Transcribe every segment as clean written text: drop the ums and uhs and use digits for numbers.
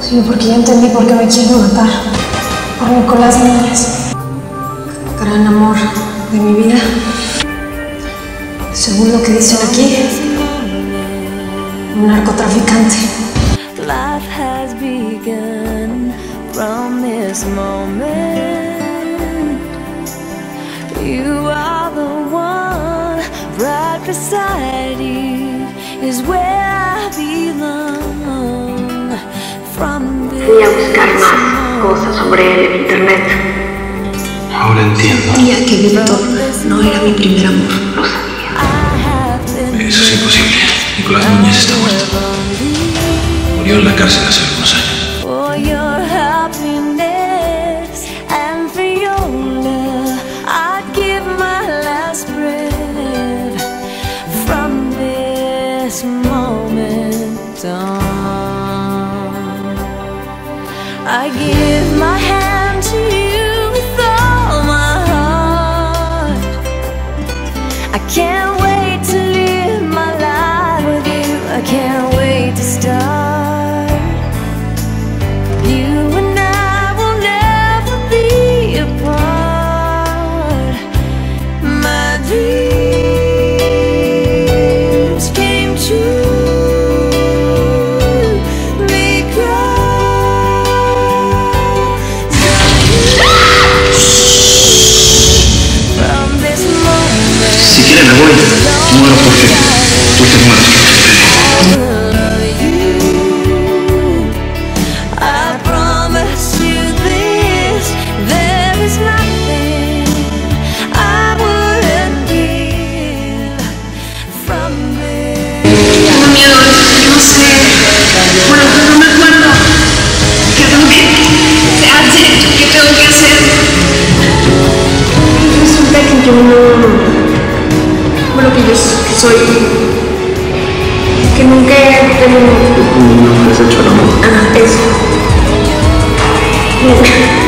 sino porque ya entendí por qué me quieren matar. Por Nicolás Núñez. Gran amor de mi vida. Según lo que dicen aquí, un narcotraficante. Life has begun from this moment. You are the one, right beside you is where I belong. From this Fui a buscar más cosas sobre él en internet. Ahora entiendo. Sabía que Víctor no era mi primer amor. Lo sabía. Eso es imposible. Nicolás Núñez está muerto. Murió en la cárcel hace algunos años. For your happiness and for your love, I'd give my last breath. From this moment on, I give my hand to you with all my heart. I can't wait to live my life with you. I can't wait to start. Si quieres me voy, muero porque tú te mueres. Tengo miedo, no sé. Bueno, no me acuerdo. ¿Qué tengo que hacer? ¿Qué tengo que hacer? Resulta que yo no... Bueno, que yo soy... Que nunca he tenido... No has hecho el amor. Ah, eso. No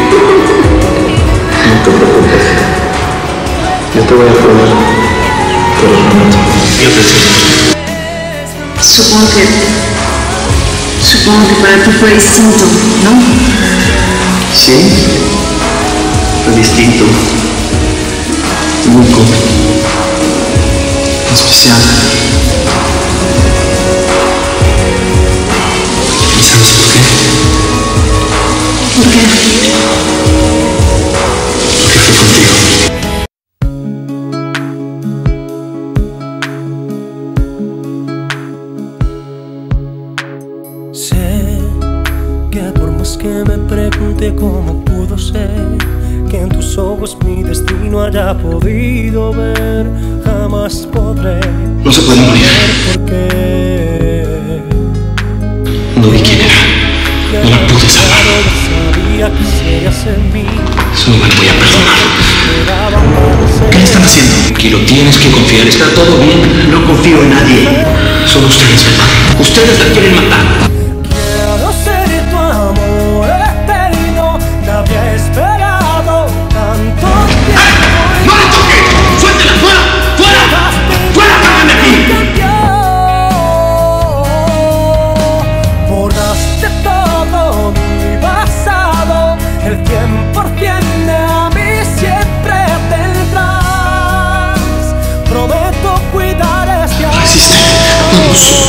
te preocupes. Yo te voy a probar todas las noches. Yo te sigo. Supongo que para ti fue distinto, ¿no? Sí, fue distinto. Único. Especial. ¿Y sabes por qué? ¿Por qué? Porque fue contigo. Sé que por más que me pregunte cómo pudo ser que en tus ojos mi destino haya podido ver, jamás podré. No se puede morir. ¿Por qué? No vi quién era. No la pude salvar. Sabía que serías en mí. Solo me voy a perdonar. ¿Qué le están haciendo? Tranquilo, tienes que confiar. Está todo bien. No confío en nadie. Son ustedes, ¿verdad? Ustedes la quieren matar. Quiero ser tu amor eterno. Te había esperado tanto tiempo. ¡No la toques! ¡Suéltela! ¡Fuera! ¡Fuera! ¡Fuera! ¡Sáquenme de aquí! Borraste todo mi pasado. El 100% de a mí siempre tendrás. Prometo cuidar este amor. Resiste. Vamos.